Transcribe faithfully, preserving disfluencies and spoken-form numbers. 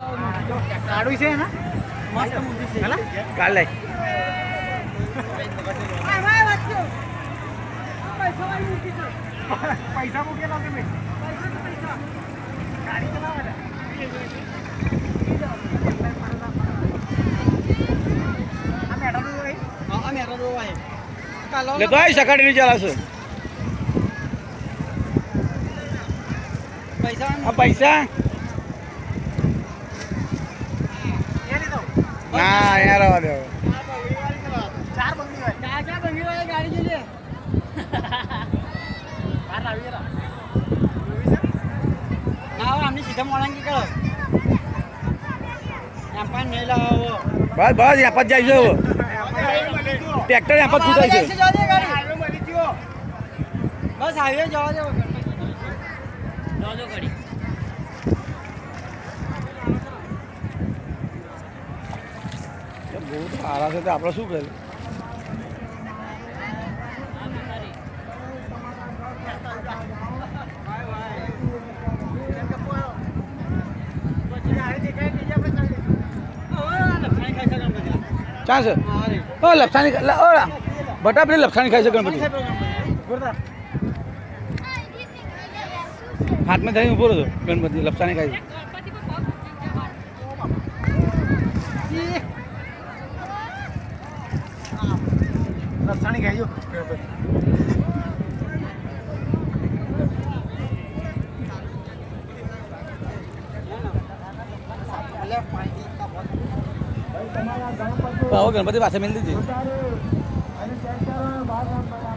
काढू से ना मस्त मूर्ती से है ना काढलाय पैसा कुठे लावते मी पैसा गाडी चलावायला आम्ही आता दोघं आहे लेतो आहे सकाळी विचार असं पैसा हा पैसा ना यार आवा देव चार बंगली आहे चार चार बंगली वाले गाडी गेली बार रावी रा नाव आम्ही सीधा मोळांगी कळ आपण नाही लाव बस बस यहाँ पर जाइए ट्रैक्टर यहाँ पर कूदा ऐसे जाओ दे गाड़ी हाईवे मरी जियो बस हाईवे जाओ दे जाओ दो गाड़ी बहुत आराम से आप शू कर चांस ओ लपसानी ओ बटा अपने लपसानी खाई से गणपति हाथ में धरी ऊपर हो गणपति लपसानी खाई लपसानी खाई जो गणपति पास मिल दीजिए